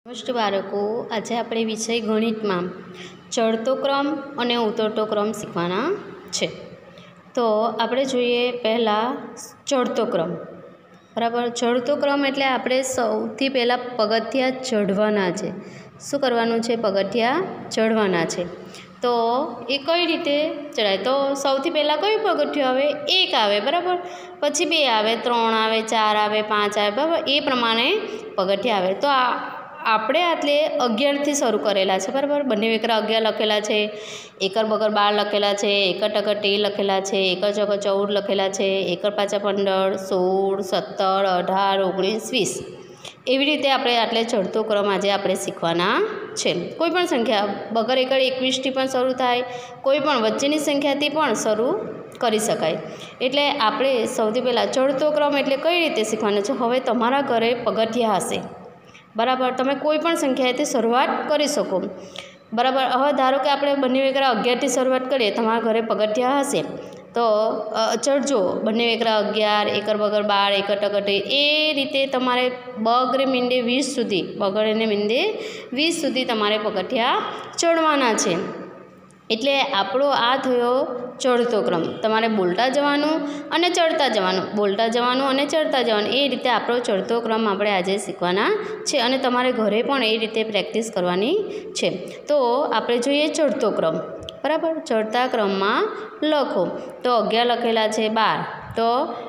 નમસ્તે બાળકો, આજે આપણે વિષય ગણિતમાં ચડતો ક્રમ અને ઉતરતો ક્રમ શીખવાના છે. તો આપણે જોઈએ પહેલાં ચડતો ક્રમ. બરાબર, ચડતો ક્રમ એટલે આપણે સૌથી પહેલાં પગથિયાં ચઢવાના છે. શું કરવાનું છે? પગથિયાં ચઢવાના છે. તો એ કઈ રીતે ચડાય? તો સૌથી પહેલાં કયું પગથિયું આવે? 1 આવે, બરાબર. પછી 2 આવે, 3 આવે, 4 આવે, 5 આવે, બરાબર. એ પ્રમાણે પગથિયાં આવે. તો આપણે આટલે 11થી શરૂ કરેલા છે, બરાબર. બંને વેકરા 11 લખેલા છે, એકર બગર 12 લખેલા છે, એકર ટકર 13 લખેલા છે, એકર ચોકર 14 લખેલા છે, એકર પાછા 15, 16, 17, 18, 19, 20. એવી રીતે આપણે આટલે ચડતો ક્રમ આજે આપણે શીખવાના છે. કોઈ પણ સંખ્યા બગર એકર 21થી પણ શરૂ થાય, કોઈ પણ વચ્ચેની સંખ્યાથી પણ શરૂ કરી શકાય. એટલે આપણે સૌથી પહેલાં ચડતો ક્રમ એટલે કઈ રીતે શીખવાનો છે? હવે તમારા ઘરે પગથિયાં હશે, બરાબર. તમે કોઈ પણ સંખ્યાએથી શરૂઆત કરી શકો, બરાબર. હવે ધારો કે આપણે બંને વેકરા 11થી શરૂઆત કરીએ, તમારા ઘરે પગથિયાં હશે તો ચડજો. બંને વેકરા 11, એકર બગર 12, એકર ટકર 13, એ રીતે તમારે બગરે મીંડે 20 સુધી, બગડે મીંડે 20 સુધી તમારે પગથિયાં ચડવાના છે. એટલે આપણો આ થયો ચડતો ક્રમ. તમારે બોલતા જવાનું અને ચડતા જવાનું, બોલતા જવાનું અને ચડતા જવાનું, એ રીતે આપણો ચડતો ક્રમ આપણે આજે શીખવાના છે. અને તમારે ઘરે પણ એ રીતે પ્રેક્ટિસ કરવાની છે. તો આપણે જોઈએ ચડતો ક્રમ, બરાબર. ચડતા ક્રમમાં લખો તો 11 લખેલા છે, 12, તો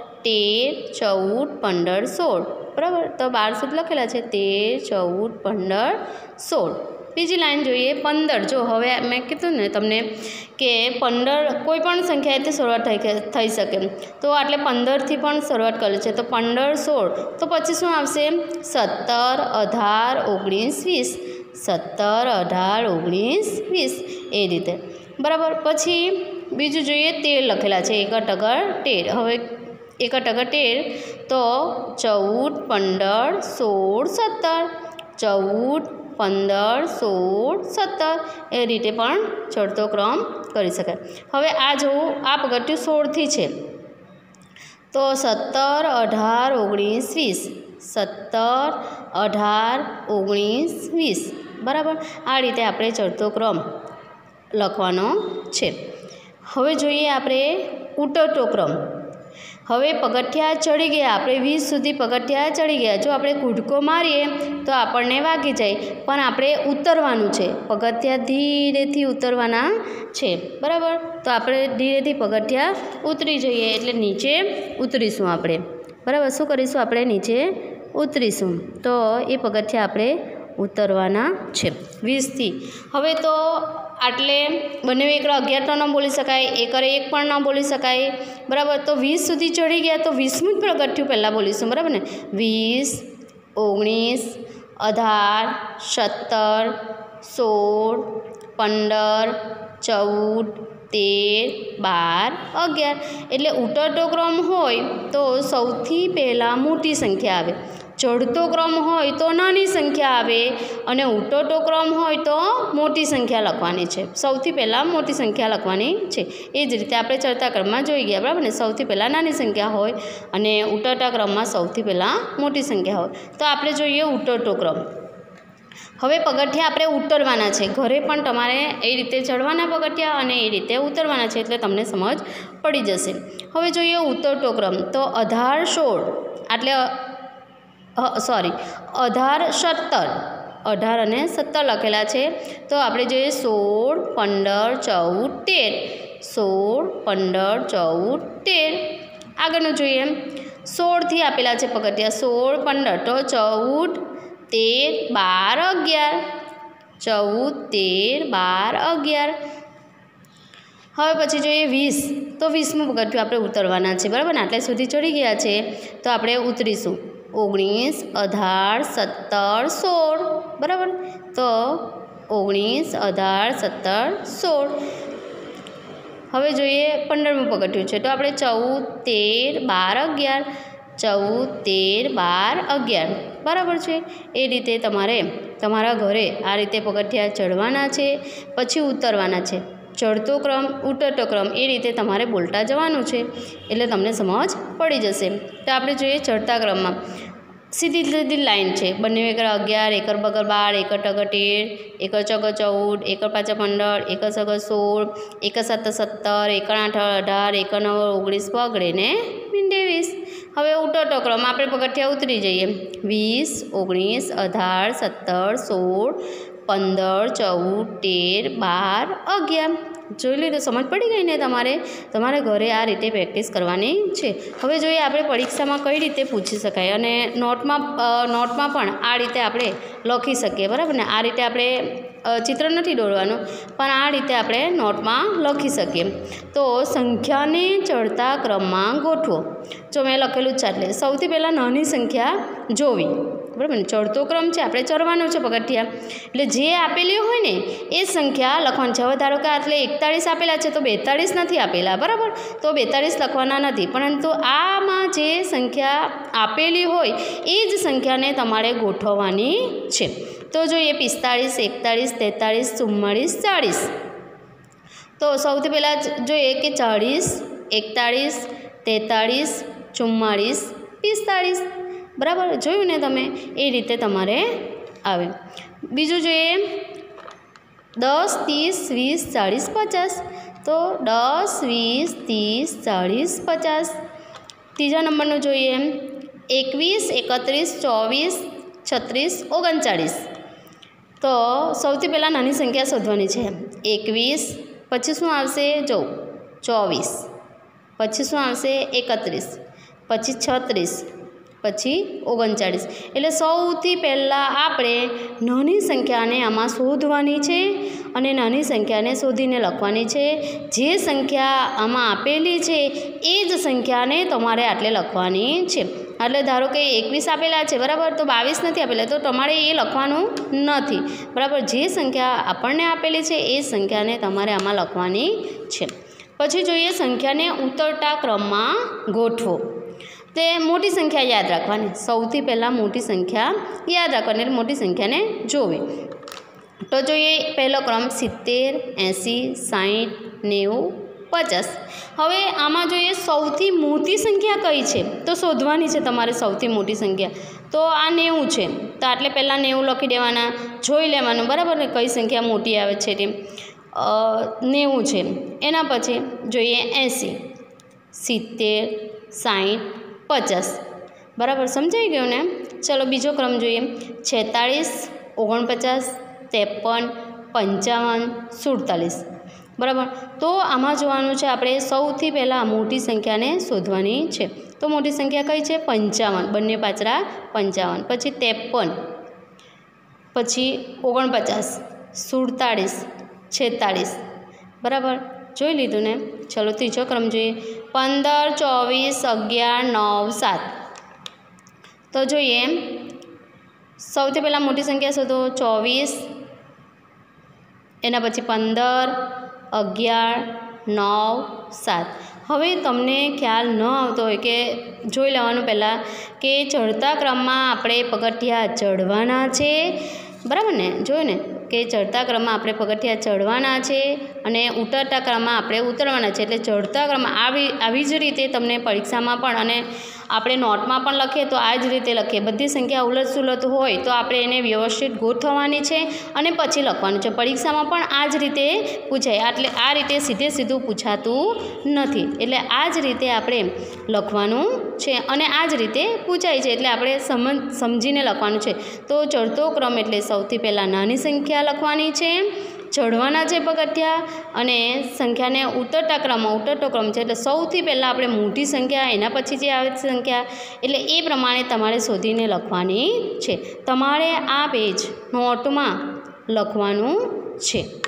13, 14, 15, 16, બરાબર. તો 12 સુધી લખેલા છે, 13, 14, 15, 16. બીજી લાઈન જોઈએ 15. જો હવે મેં કીધું ને તમને કે 15 કોઈ પણ સંખ્યાએથી શરૂઆત થઈ શકે, તો આટલે 15થી પણ શરૂઆત કરી છે. તો 15, 16, તો પછી શું આવશે? 17, 18, 19, 20. 17, 18, 19, 20, એ રીતે, બરાબર. પછી બીજું જોઈએ 13 લખેલા છે, એકર ટકર 13. હવે એકર ટકર 13, તો 14, 15, 16, 17, 14, 15, 16, 17, એ રીતે પણ ચડતો ક્રમ કરી શકાય. હવે આ જોવું, આ પગથિયું 16થી છે, તો 17, 18, 19, 20. 17, 18, 19, 20, બરાબર. આ રીતે આપણે ચડતો ક્રમ લખવાનો છે. હવે જોઈએ આપણે ઉતરતો ક્રમ. હવે પગથિયાં ચડી ગયા, આપણે 20 સુધી પગથિયાં ચડી ગયા. જો આપણે કૂદકો મારીએ તો આપણને વાગી જાય, પણ આપણે ઉતરવાનું છે. પગથિયાં ધીરેથી ઉતરવાના છે, બરાબર. તો આપણે ધીરેથી પગથિયાં ઉતરી જઈએ એટલે નીચે ઉતરીશું આપણે, બરાબર. શું કરીશું? આપણે નીચે ઉતરીશું. તો એ પગથિયાં આપણે ઉતરવાના છે 20થી. હવે તો આટલે બંને વેકરા 11 તો ન બોલી શકાય, એકરે 1 પણ ન બોલી શકાય, બરાબર. તો 20 સુધી ચડી ગયા તો 20મું જ પગથિયું પહેલાં બોલીશું, બરાબર ને. 20, 19, 18, 17, 16, 15, 14, 13, 12, 11. એટલે ઉતરતો ક્રમ હોય તો સૌથી પહેલાં મોટી સંખ્યા આવે, ચડતો ક્રમ હોય તો નાની સંખ્યા આવે, અને ઉતરતો ક્રમ હોય તો મોટી સંખ્યા લખવાની છે. સૌથી પહેલાં મોટી સંખ્યા લખવાની છે. એ જ રીતે આપણે ચડતા ક્રમમાં જોઈ ગયા, બરાબર ને. સૌથી પહેલાં નાની સંખ્યા હોય અને ઉતરતા ક્રમમાં સૌથી પહેલાં મોટી સંખ્યા હોય. તો આપણે જોઈએ ઉતરતો ક્રમ. હવે પગથિયાં આપણે ઉતરવાના છે. ઘરે પણ તમારે એ રીતે ચડવાના પગથિયાં અને એ રીતે ઉતરવાના છે, એટલે તમને સમજ પડી જશે. હવે જોઈએ ઉતરતો ક્રમ. તો 18, 16, આટલે 18, 17, 18 અને 17 લખેલા છે. તો આપણે જોઈએ 16, 15, 14, 13, 16, 15, 14, 13. આગળનું જોઈએ 16થી આપેલા છે પગથિયાં, 16, 15, તો 14, 13, 12, 11, 14, 13, 12, 11. હવે પછી જોઈએ 20, તો 20મું પગથિયું આપણે ઉતરવાના છે, બરાબર ને. આટલે સુધી ચડી ગયા છે તો આપણે ઉતરીશું 19, 18, 17, 16, બરાબર. તો 19, 18, 17, 16. હવે જોઈએ 15મું પગથિયું છે, તો આપણે 14, 13, 12, 11, 14, 13, 12, 11, બરાબર છે. એ રીતે તમારે તમારા ઘરે આ રીતે પગથિયાં ચડવાના છે, પછી ઉતરવાના છે. ચડતો ક્રમ, ઉતરતો ક્રમ, એ રીતે તમારે બોલતા જવાનું છે, એટલે તમને સમજ પડી જશે. તો આપણે જોઈએ ચડતા ક્રમમાં सीधी सीधी लाइन है। बने एकड़ 11, एकड़ बगल 12, एकड़ टगर 13, एकड़ चौगर 14, एकड़ 5 15, एकड़ 6 16, एकड़ 7 17, एकड़ 8 18, एकड़ 9 19 पगड़े ने 20। हवे उतरतो क्रम आपणे पगथिया उतरी जाइए। 20 19 18 17 16 15 14 13 12 11। જોઈ લીધું, સમજ પડી ગઈ ને તમારે? તમારે ઘરે આ રીતે પ્રેક્ટિસ કરવાની છે। હવે જોઈએ આપણે પરીક્ષામાં કઈ રીતે પૂછી શકાય અને નોટમાં પણ આ રીતે આપણે લખી શકીએ, બરાબર ને? આ રીતે આપણે ચિત્ર નથી દોરવાનું, પણ આ રીતે આપણે નોટમાં લખી શકીએ। તો સંખ્યાને ચડતા ક્રમમાં ગોઠવો। જો મેં લખેલું છે, એટલે સૌથી પહેલાં નાની સંખ્યા જોવી, બરાબર ને? ચડતો ક્રમ છે, આપણે ચડવાનું છે પગથિયા, એટલે જે આપેલી હોય ને એ સંખ્યા લખવાની છે। હવે ધારો કે આટલે 41 આપેલા છે, તો 42 નથી આપેલા, બરાબર? તો 42 લખવાના નથી, પરંતુ આમાં જે સંખ્યા આપેલી હોય એ જ સંખ્યાને તમારે ગોઠવવાની છે। તો જોઈએ 45 41 43 44 40। તો સૌથી પહેલાં જોઈએ કે 40 41 43 44 45, બરાબર? જોયું ને તમે? એ રીતે તમારે આવે। બીજું જોઈએ 10 30 20 40 50। તો 10 20 30 40 50। ત્રીજા નંબરનું જોઈએ 21 31 24 36 39। તો સૌથી પહેલાં નાની સંખ્યા શોધવાની છે। 21 પછી શું આવશે? જો 24, પછી શું આવશે? 31, પછી 36, પછી 39। એટલે સૌથી પહેલાં આપણે નાની સંખ્યાને આમાં શોધવાની છે અને નાની સંખ્યાને શોધીને લખવાની છે। જે સંખ્યા આમાં આપેલી છે એ જ સંખ્યાને તમારે આટલે લખવાની છે। એટલે ધારો કે 21 આપેલા છે, બરાબર? તો 22 નથી આપેલા, તો તમારે એ લખવાનું નથી, બરાબર? જે સંખ્યા આપણને આપેલી છે એ સંખ્યાને તમારે આમાં લખવાની છે। પછી જોઈએ સંખ્યાને ઉતરતા ક્રમમાં ગોઠવો। તે મોટી સંખ્યા યાદ રાખવાની, સૌથી પહેલાં મોટી સંખ્યા યાદ રાખવાની, એટલે મોટી સંખ્યાને જોવી। તો જોઈએ પહેલો ક્રમ 70 80 60 90 50। હવે આમાં જોઈએ સૌથી મોટી સંખ્યા કઈ છે, તો શોધવાની છે તમારે સૌથી મોટી સંખ્યા। તો આ 90 છે, તો આટલે પહેલાં 90 લખી દેવાના, જોઈ લેવાનું, બરાબર ને? કઈ સંખ્યા મોટી આવે છે તે 90 છે। એના પછી જોઈએ 80 70 60 50, બરાબર? સમજાઈ ગયું ને? ચલો બીજો ક્રમ જોઈએ 46 49 53 55 47, બરાબર? તો આમાં જોવાનું છે આપણે સૌથી પહેલાં મોટી સંખ્યાને શોધવાની છે। તો મોટી સંખ્યા કઈ છે? 55, બંને પાછળ 55, પછી 53, પછી 49 47 46, બરાબર? જોઈ લીધું ને? ચલો ત્રીજો ક્રમ જોઈએ 15 24 11 9 7। તો જોઈએ સૌથી પહેલાં મોટી સંખ્યા શોધો 24, એના પછી 15 11 9 7। હવે તમને ખ્યાલ ન આવતો હોય કે જોઈ લેવાનું પહેલાં કે ચડતા ક્રમમાં આપણે પગથિયા ચડવાના છે, બરાબર ને? જોયું ને કે ચડતા ક્રમમાં આપણે પગથિયા ચડવાના છે અને ઉતરતા ક્રમમાં આપણે ઉતરવાના છે। એટલે ચડતા ક્રમમાં આવી જ રીતે તમને પરીક્ષામાં પણ અને આપણે નોટમાં પણ લખીએ તો આ જ રીતે લખીએ। બધી સંખ્યા ઉલટ સુલટ હોય તો આપણે એને વ્યવસ્થિત ગોઠવવાની છે અને પછી લખવાનું છે। પરીક્ષામાં પણ આ જ રીતે પૂછાય, એટલે આ રીતે સીધે સીધું પૂછાતું નથી, એટલે આ જ રીતે આપણે લખવાનું છે અને આ જ રીતે પૂછાય છે, એટલે આપણે સમજીને લખવાનું છે। તો ચડતો ક્રમ એટલે સૌથી પહેલાં નાની સંખ્યા લખવાની છે, ચડવાના છે પગથિયા, અને સંખ્યાને ઉતરતો ક્રમ છે, એટલે સૌથી પહેલાં આપણે મોટી સંખ્યા, એના પછી જે આવે સંખ્યા, એટલે એ પ્રમાણે તમારે શોધીને લખવાની છે। તમારે આ પેજ નોટમાં લખવાનું છે।